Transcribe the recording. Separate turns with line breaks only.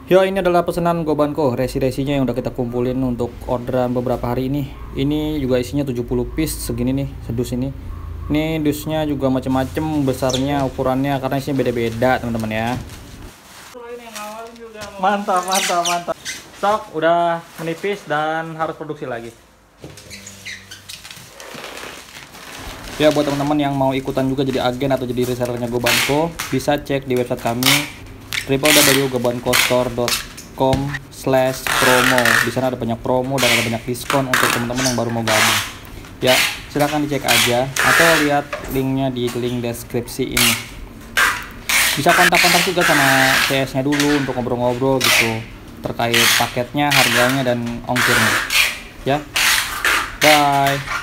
Yo, ini adalah pesanan Gobanko, resi-resinya yang udah kita kumpulin untuk orderan beberapa hari ini. Ini juga isinya 70 piece segini nih, sedus ini. Ini dusnya juga macam-macam besarnya, ukurannya karena isinya beda-beda, teman-teman ya. Mantap, mantap, mantap. Stok udah menipis dan harus produksi lagi. Ya, buat teman-teman yang mau ikutan juga jadi agen atau jadi resellernya Gobanko, bisa cek di website kami www.gobankostore.com/promo. Di sana ada banyak promo dan ada banyak diskon untuk teman-teman yang baru mau gabung. Ya, silahkan dicek aja atau lihat linknya di link deskripsi ini. Bisa kontak-kontak juga sama CS-nya dulu untuk ngobrol-ngobrol gitu terkait paketnya, harganya dan ongkirnya. Ya, bye.